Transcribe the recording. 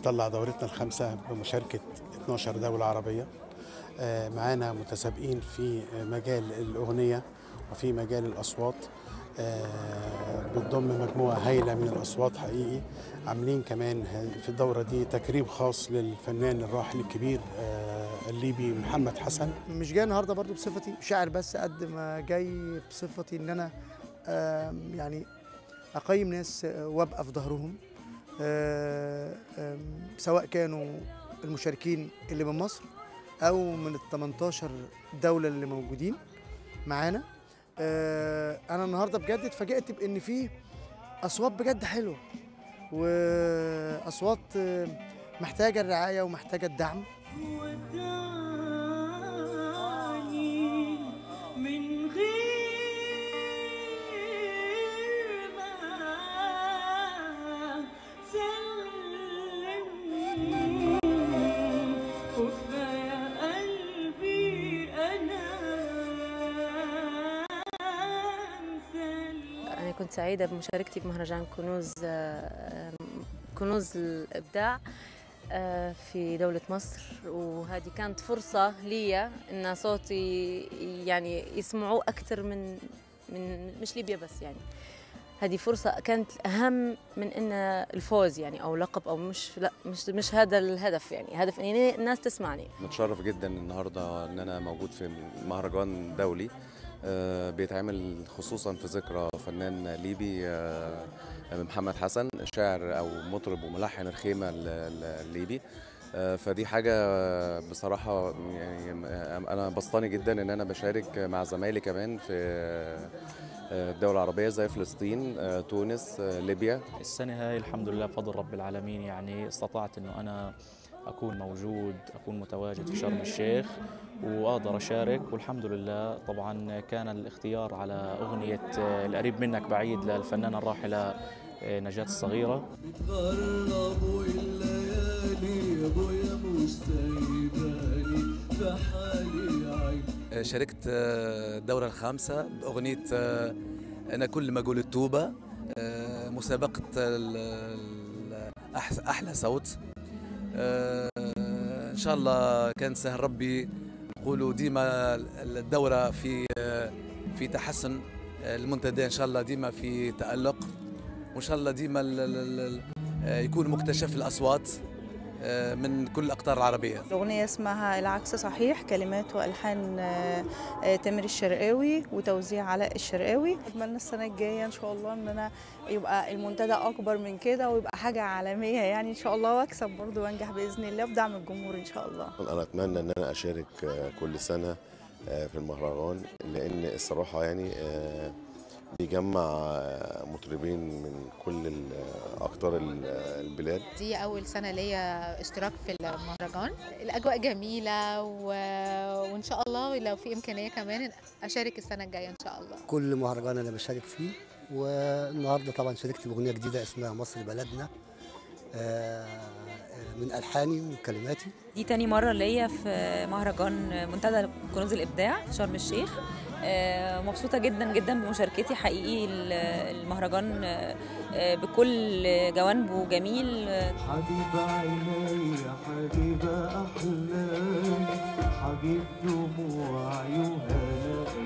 بنطلع دورتنا الخامسة بمشاركة 12 دولة عربية. معانا متسابقين في مجال الأغنية وفي مجال الأصوات. بتضم مجموعة هايلة من الأصوات حقيقي. عاملين كمان في الدورة دي تكريم خاص للفنان الراحل الكبير الليبي محمد حسن. مش جاي النهارده برضو بصفتي شاعر بس قد ما جاي بصفتي ان انا يعني اقيم ناس وابقى في ظهرهم، سواء كانوا المشاركين اللي من مصر او من ال 18 دولة اللي موجودين معانا. انا النهارده بجد اتفاجئت بان في اصوات بجد حلوه، واصوات محتاجه الرعايه ومحتاجه الدعم. أنا كنت سعيدة بمشاركتي بمهرجان كنوز الإبداع في دولة مصر، وهذه كانت فرصة لي إن صوتي يعني يسمعوه أكثر من مش ليبيا بس. يعني هذه فرصة كانت أهم من إن الفوز يعني أو لقب أو مش هذا الهدف. يعني هدف إن الناس تسمعني. متشرف جدا النهارده إن أنا موجود في مهرجان دولي بيتعمل خصوصا في ذكرى فنان ليبي محمد حسن، شاعر او مطرب وملحن الخيمه الليبي. فدي حاجه بصراحه يعني انا بسطاني جدا ان انا بشارك مع زمايلي كمان في الدول العربيه زي فلسطين، تونس، ليبيا. السنه هاي الحمد لله بفضل رب العالمين يعني استطعت انه انا أكون موجود، أكون متواجد في شرم الشيخ وأقدر أشارك، والحمد لله. طبعا كان الاختيار على أغنية القريب منك بعيد للفنانة الراحلة نجاة الصغيرة. شاركت الدورة الخامسة بأغنية أنا كل ما أقول التوبة، مسابقة أحلى صوت. إن شاء الله كان سهل ربي. نقولوا ديما الدورة في تحسن، المنتدى إن شاء الله ديما في تألق، وإن شاء الله ديما يكون مكتشف الأصوات من كل الأقطار العربية. الأغنية اسمها العكس صحيح، كلمات وألحان تامر الشرقاوي وتوزيع علاء الشرقاوي. أتمنى السنة الجاية إن شاء الله إن أنا يبقى المنتدى أكبر من كده ويبقى حاجة عالمية يعني إن شاء الله، وأكسب برضه وأنجح بإذن الله بدعم الجمهور إن شاء الله. أنا أتمنى إن أنا أشارك كل سنة في المهرجان، لأن الصراحة يعني بيجمع مطربين من كل أقطار البلاد. دي أول سنة ليا اشتراك في المهرجان، الأجواء جميلة وإن شاء الله لو في إمكانية كمان أشارك السنة الجاية إن شاء الله. كل مهرجان أنا بشارك فيه، والنهارده طبعا شاركت بأغنية جديدة اسمها مصر بلدنا من ألحاني وكلماتي. دي تاني مرة ليا في مهرجان منتدى كنوز الإبداع في شرم الشيخ. مبسوطة جدا جدا بمشاركتي حقيقي. المهرجان بكل جوانبه جميل. حبيبة عيني حبيبة أحلامي، حبيب دموعي وهنا